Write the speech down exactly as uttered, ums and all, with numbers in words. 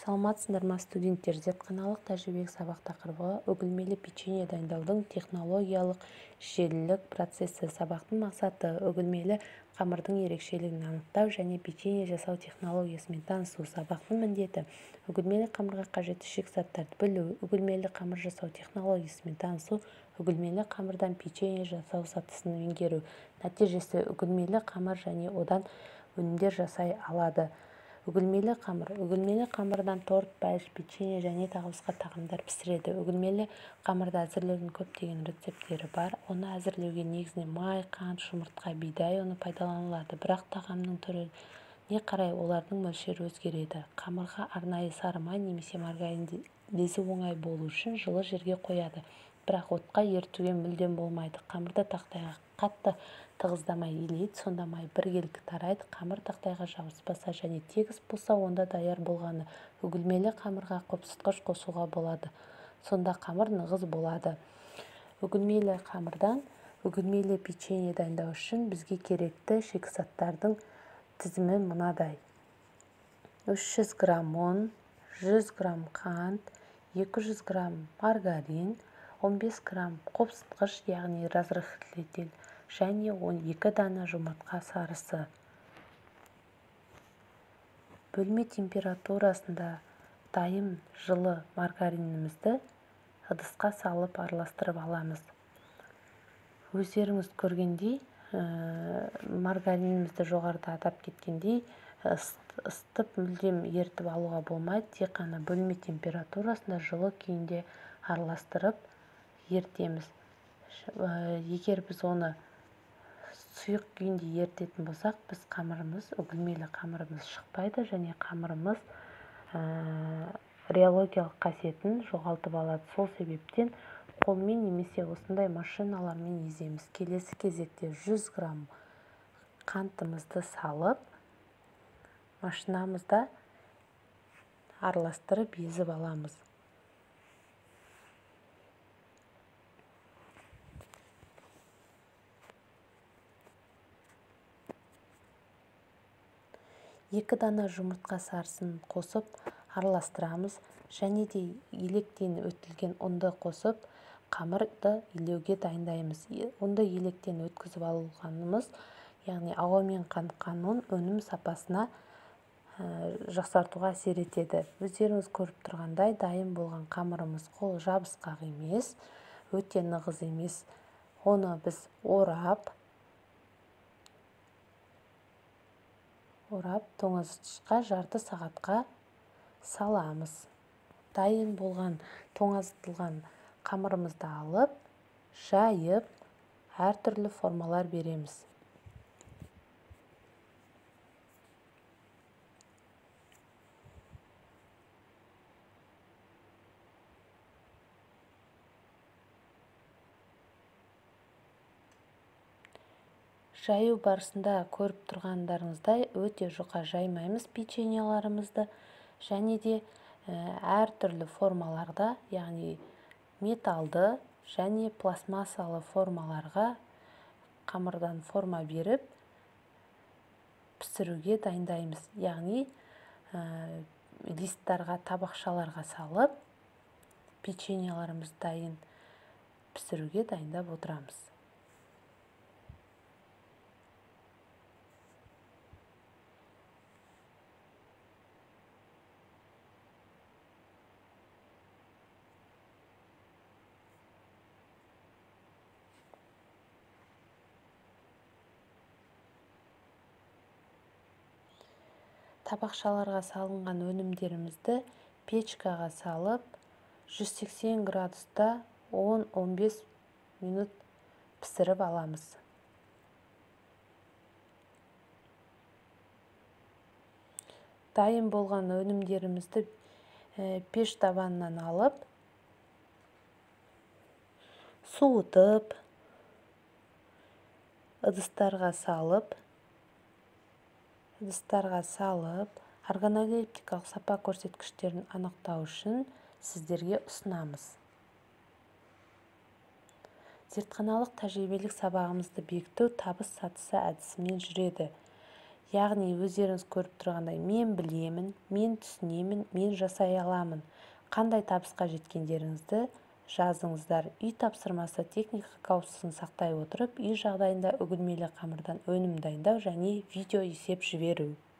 Саламатсыздар ма студенттер? Зертханалық тәжірибелік сабақ тақырыбы үгілмелі печенье дайындаудың технологиялық желілік процесі. Сабақтың мақсаты үгілмелі қамырдың ерекшелігін анықтау және печенье жасау технологиясымен танысу. Сабақтың міндеті үгілмелі қамырға қажетті шикізаттарды білу, үгілмелі қамыр жасау технологиясымен танысу, үгілмелі қамырдан печенье жасау сатысын меңгеру. Нәтижесі үгілмелі қамыр және одан өнімдер жасай алады. Үгілмелі қамыр. Үгілмелі қамырдан торт, пәйіш, печенье және тағы басқа тағамдар пісіреді. Үгілмелі қамырда әзірлеудің көптеген рецепттері бар. Оны әзірлеуге негізінен май, қант, жұмыртқа, бидай ұны пайдаланылады. Бірақ тағамның түріне қарай олардың мөлшері өзгереді. Қамырға арнайы сары май немесе маргарин безі оңай болу үшін жылы жерге қояды. Бірақ отқа ерітуге мүлдем болмайды. Қамырды тақтайға қатты тығыздамай илейді, сонда май біркелкі тарайды. Қамыр тақтайға жабыспаса және тегіс болса, онда даяр болғаны. Үгілмелі қамырға қопсытқыш қосуға болады, сонда қамыр нығыз болады. Үгілмелі қамырдан үгілмелі печенье дайындау үшін бізге керекті шикізаттардың тізімі мынадай: үш жүз грамм ұн, жүз грамм қант, екі жүз грамм маргарин, он бес грамм қопсытқыш, яғни разрыхлитель, және он екі дана жұмыртқа сарысы. Бөлме температурасында дайын жылы маргаринімізді ыдысқа салып араластырып аламыз. Өздеріңіз көргендей, маргаринімізді жоғарыда атап кеткендей, ысытып мүлдем ерітіп алуға болмайды. Тек қана бөлме температурасында жылы күйінде араластырып ертеміз. Егер біз оны сұйық күйінде ертетін болсақ, біз қамырымыз, үгілмелі қамырымыз шықпайды және қамырымыз реологиялық қасиетін жоғалтып алады. Сол себептен қолмен немесе осындай машиналармен еземіз. Келесі кезекте жүз грамм қантымызды салып, машинамызда араластырып езіп аламыз. Екі дана жұмыртқа сарысын қосып араластырамыз және де електен өтілген ұнды қосып қамырды илеуге дайындаймыз. Ұнды електен өткізіп алғанымыз, яғни ауамен қаныққан ұн өнім сапасына жақсартуға әсер етеді. Өздеріңіз көріп тұрғандай, дайын болған қамырымыз қол жабысқақ емес, өте нығыз емес. Оны біз орап, орап тоңазытқышқа жарты сағатқа саламыз. Дайын болған тоңазытылған қамырымызды алып, жайып, әртүрлі формалар береміз. Жаю барысында көріп тұрғандарыңыздай өте жұқа жаймаймыз печеньеларымызды, және де әртүрлі формаларда, яғни металды және пластмассалы формаларға қамырдан форма беріп пісіруге дайындаймыз. Яғни листтарға, табақшаларға салып печеньеларымыз дайын пісіруге дайындап отырамыз. Табақшаларға салынған өнімдерімізді печкаға салып, жүз сексен градуста он — он бес минут пісіріп аламыз. Дайын болған өнімдерімізді пеш табанынан алып, суытып, ыдыстарға салып, ыдыстарға салып, органолептикалық сапа көрсеткіштерін анықтау үшін сіздерге ұсынамыз. Зертханалық тәжірибелік сабағымызды бекіту табыс сатысы әдісімен жүреді. яғни өздеріңіз көріп тұрғандай мен білемін, мен түсінемін, мен жасай аламын. Қандай табысқа жеткендеріңізді жазыңыздар. Үй тапсырмасы техника қауіпсіздігін сақтай отырып, үй жағдайында үгілмелі қамырдан өнім дайындау және видео есеп жіберу.